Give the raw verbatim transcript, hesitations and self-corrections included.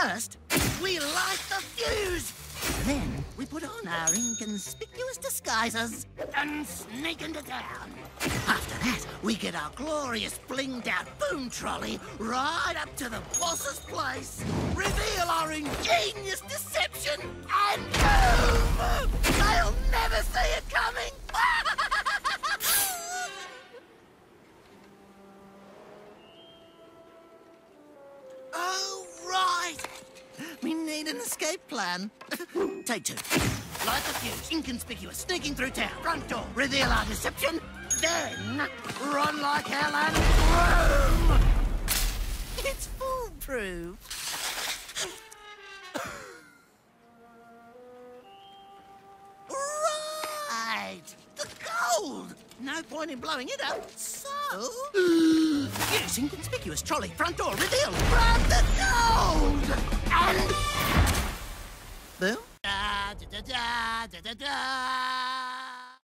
First, we light the fuse. Then we put on our inconspicuous disguises and sneak into town. After that, we get our glorious blinged out boom trolley right up to the boss's place, reveal our ingenious deception, and boom! They'll never see it coming! Oh, right! We need an escape plan. Take two. Light the fuse, inconspicuous, sneaking through town, front door, reveal our deception, then run like hell and boom! It's foolproof. Right! The gold! No point in blowing it up, so... Yes, inconspicuous, trolley, front door, reveal, grab the gold! And... Boom? Da, da, da, da, da, da, da.